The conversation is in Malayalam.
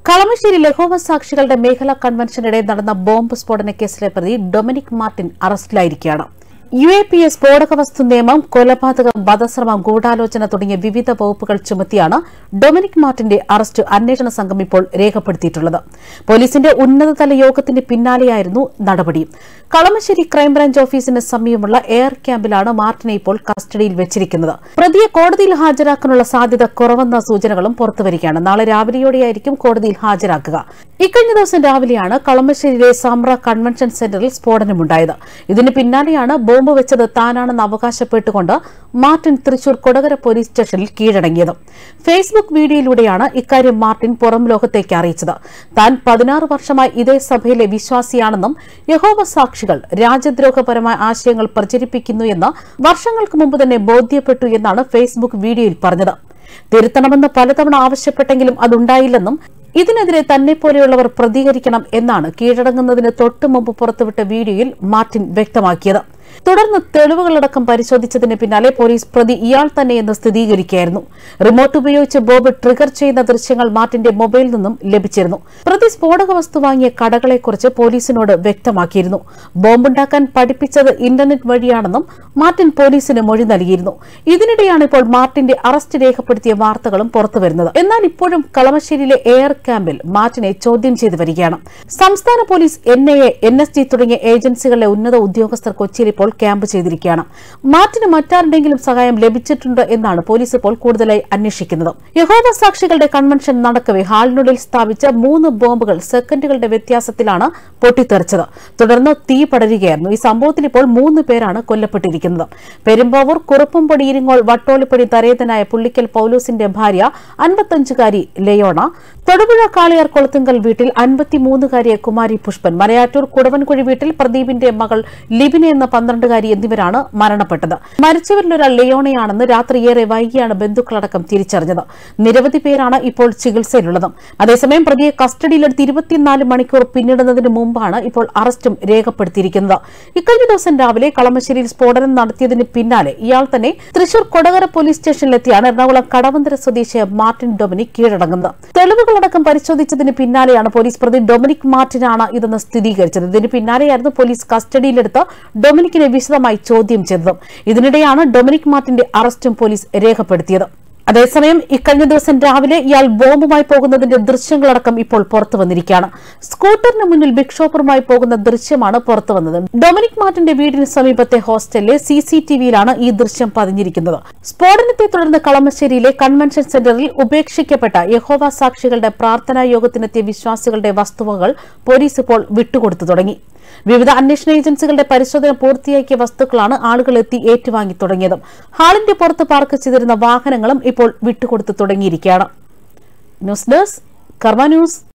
കളമശ്ശേരി യഹോവ സാക്ഷികളുടെ മേഖലാ കൺവെൻഷനിടെ നടന്ന ബോംബ് സ്ഫോടന കേസിലെ പ്രതി ഡൊമിനിക് മാർട്ടിൻ അറസ്റ്റിലായിരിക്കുകയാണ്. UAPA സ്ഫോടക വസ്തു നിയമം, കൊലപാതകം, വധശ്രമം, ഗൂഢാലോചന തുടങ്ങിയ വിവിധ വകുപ്പുകൾ ചുമത്തിയാണ് ഡൊമിനിക് മാർട്ടിന്റെ അറസ്റ്റ് അന്വേഷണ സംഘം ഇപ്പോൾ രേഖപ്പെടുത്തിയിട്ടുള്ളത്. പോലീസിന്റെ ഉന്നതതല യോഗത്തിന് പിന്നാലെയായിരുന്നു നടപടി. കളമശ്ശേരി ക്രൈംബ്രാഞ്ച് ഓഫീസിന് സമീപമുള്ള എയർ ക്യാമ്പിലാണ് മാർട്ടിനെ ഇപ്പോൾ കസ്റ്റഡിയിൽ വെച്ചിരിക്കുന്നത്. പ്രതിയെ കോടതിയിൽ ഹാജരാക്കാനുള്ള സാധ്യത കുറവെന്ന സൂചനകളും പുറത്തുവരികയാണ്. നാളെ രാവിലെയോടെയായിരിക്കും കോടതിയിൽ ഹാജരാക്കുക. ഇക്കഴിഞ്ഞ ദിവസം രാവിലെയാണ് കളമശ്ശേരിയിലെ സാമ്ര കൺവെൻഷൻ സെന്ററിൽ സ്ഫോടനമുണ്ടായത്. ഇതിന് പിന്നാലെയാണ് ബോംബ് വെച്ചത് താനാണെന്ന് അവകാശപ്പെട്ടുകൊണ്ട് മാർട്ടിൻ തൃശൂർ കൊടകര പോലീസ് സ്റ്റേഷനിൽ കീഴടങ്ങിയത്. ഫേസ്ബുക്ക് വീഡിയോയിലൂടെയാണ് ഇക്കാര്യം മാർട്ടിൻ പുറം ലോകത്തേക്ക് അറിയിച്ചത്. താൻ 16 വർഷമായി ഇതേ സഭയിലെ വിശ്വാസിയാണെന്നും യഹോവ സാക്ഷികൾ രാജ്യദ്രോഹപരമായ ആശയങ്ങൾ പ്രചരിപ്പിക്കുന്നു എന്ന് വർഷങ്ങൾക്ക് മുമ്പ് തന്നെ ബോധ്യപ്പെട്ടു എന്നാണ് ഫേസ്ബുക്ക് വീഡിയോയിൽ പറഞ്ഞത്. തിരുത്തണമെന്ന് പലതവണ ആവശ്യപ്പെട്ടെങ്കിലും അതുണ്ടായില്ലെന്നും ഇതിനെതിരെ തന്നെപ്പോലെയുള്ളവർ പ്രതികരിക്കണം എന്നാണ് കീഴടങ്ങുന്നതിന് തൊട്ടുമുമ്പ് പുറത്തുവിട്ട വീഡിയോയിൽ മാർട്ടിൻ വ്യക്തമാക്കിയത്. തുടർന്ന് തെളിവുകളടക്കം പരിശോധിച്ചതിന് പിന്നാലെ പോലീസ് പ്രതി ഇയാൾ തന്നെയെന്ന് സ്ഥിരീകരിക്കുകയായിരുന്നു. റിമോട്ട് ഉപയോഗിച്ച് ബോംബ് ട്രിഗർ ചെയ്യുന്ന ദൃശ്യങ്ങൾ മാർട്ടിന്റെ മൊബൈലിൽ നിന്നും ലഭിച്ചിരുന്നു. പ്രതി സ്ഫോടക വസ്തു വാങ്ങിയ കടകളെക്കുറിച്ച് പോലീസിനോട് വ്യക്തമാക്കിയിരുന്നു. ബോംബുണ്ടാക്കാൻ പഠിപ്പിച്ചത് ഇന്റർനെറ്റ് വഴിയാണെന്നും മാർട്ടിൻ പോലീസിന് മൊഴി നൽകിയിരുന്നു. ഇതിനിടെയാണ് ഇപ്പോൾ മാർട്ടിന്റെ അറസ്റ്റ് രേഖപ്പെടുത്തിയ വാർത്തകളും പുറത്തുവരുന്നത്. എന്നാൽ ഇപ്പോഴും കളമശ്ശേരിയിലെ എയർ ക്യാമ്പിൽ മാർട്ടിനെ ചോദ്യം ചെയ്തു വരികയാണ്. സംസ്ഥാന പോലീസ്, NIA, NSG തുടങ്ങിയ ഏജൻസികളിലെ ഉന്നത ഉദ്യോഗസ്ഥർ കൊച്ചിയിൽ ഇപ്പോൾ ക്യാമ്പ് ചെയ്തിരിക്കുകയാണ്. മാർട്ടിന് മറ്റാരുടെങ്കിലും സഹായം ലഭിച്ചിട്ടുണ്ടോ എന്നാണ് പോലീസ് ഇപ്പോൾ കൂടുതലായി അന്വേഷിക്കുന്നത്. യഹോവ സാക്ഷികളുടെ കൺവെൻഷൻ നടക്കവെ ഹാളിനുള്ളിൽ സ്ഥാപിച്ച 3 ബോംബുകൾ സെക്കൻഡുകളുടെ വ്യത്യാസത്തിലാണ് പൊട്ടിത്തെറിച്ചത്. തുടർന്ന് തീ പടരുകയായിരുന്നു. ഈ സംഭവത്തിൽ ഇപ്പോൾ 3 പേരാണ് കൊല്ലപ്പെട്ടിരിക്കുന്നത്. പെരുമ്പാവൂർ കുറുപ്പംപൊടി ഇരിങ്ങോൾ വട്ടോളിപ്പടി തരേതനായ പുള്ളിക്കൽ പൌലോസിന്റെ ഭാര്യ 55-കാരി ലയോണ, തൊടുപുഴ കാളിയാർ കൊളത്തുങ്കൽ വീട്ടിൽ 53-കാരിയെ കുമാരി പുഷ്പൻ, മലയാറ്റൂർ കുടവൻകുഴി വീട്ടിൽ പ്രദീപിന്റെ മകൾ ലിബിന എന്ന 12-കാരി എന്നിവരാണ് മരണപ്പെട്ടത്. മരിച്ചവരിലൊരാൾ ലയോണയാണെന്ന് രാത്രിയേറെ വൈകിയാണ് ബന്ധുക്കളടക്കം തിരിച്ചറിഞ്ഞത്. നിരവധി പേരാണ് ഇപ്പോൾ ചികിത്സയിലുള്ളത്. അതേസമയം പ്രതിയെ കസ്റ്റഡിയിലെടുത്ത് 24 മണിക്കൂർ പിന്നിടുന്നതിന് മുമ്പാണ് ഇപ്പോൾ അറസ്റ്റും രേഖപ്പെടുത്തിയിരിക്കുന്നത്. ഇക്കഴിഞ്ഞ ദിവസം രാവിലെ കളമശ്ശേരിയിൽ സ്ഫോടനം നടത്തിയതിന് പിന്നാലെ ഇയാൾ തന്നെ തൃശൂർ കൊടകര പോലീസ് സ്റ്റേഷനിലെത്തിയാണ് എറണാകുളം കടവന്തര സ്വദേശിയായ മാർട്ടിൻ ഡൊമിനിക് കീഴടങ്ങുന്നത്. തെളിവുകളടക്കം പരിശോധിച്ചതിന് പിന്നാലെയാണ് പോലീസ് പ്രതി ഡൊമിനിക് മാർട്ടിനാണ് ഇതെന്ന് സ്ഥിരീകരിച്ചത്. ഇതിന് പിന്നാലെയായിരുന്നു പോലീസ് കസ്റ്റഡിയിലെടുത്ത് ഡൊമിനിക്കിനെ വിശദമായി ചോദ്യം ചെയ്തത്. ഇതിനിടെയാണ് ഡൊമിനിക് മാർട്ടിന്റെ അറസ്റ്റും പോലീസ് രേഖപ്പെടുത്തിയത്. അതേസമയം ഇക്കഴിഞ്ഞ ദിവസം രാവിലെ ഇയാൾ ബോംബുമായി പോകുന്നതിന്റെ ദൃശ്യങ്ങളടക്കം ഇപ്പോൾ പുറത്തു വന്നിരിക്കുകയാണ്. സ്കൂട്ടറിന് മുന്നിൽ ബിഗ് ഷോപ്പറുമായി പോകുന്ന ദൃശ്യമാണ് പുറത്തു വന്നത്. ഡൊമിനിക് മാർട്ടിന്റെ വീടിന് സമീപത്തെ ഹോസ്റ്റലിലെ CCTVയിലാണ് ഈ ദൃശ്യം പതിഞ്ഞിരിക്കുന്നത്. സ്ഫോടനത്തെ തുടർന്ന് കളമശ്ശേരിയിലെ കൺവെൻഷൻ സെന്ററിൽ ഉപേക്ഷിക്കപ്പെട്ട യഹോവ സാക്ഷികളുടെ പ്രാർത്ഥനാ യോഗത്തിനെത്തിയ വിശ്വാസികളുടെ വസ്തുവകൾ പോലീസ് ഇപ്പോൾ വിട്ടുകൊടുത്തു തുടങ്ങി. വിവിധ അന്വേഷണ ഏജൻസികളുടെ പരിശോധന പൂർത്തിയാക്കിയ വസ്തുക്കളാണ് ആളുകൾ എത്തി ഏറ്റുവാങ്ങി തുടങ്ങിയത്. ഹാളിന്റെ പുറത്ത് പാർക്ക് ചെയ്തിരുന്ന വാഹനങ്ങളും ഇപ്പോൾ വിട്ടുകൊടുത്തു തുടങ്ങിയിരിക്കുകയാണ്. News desk Karma news.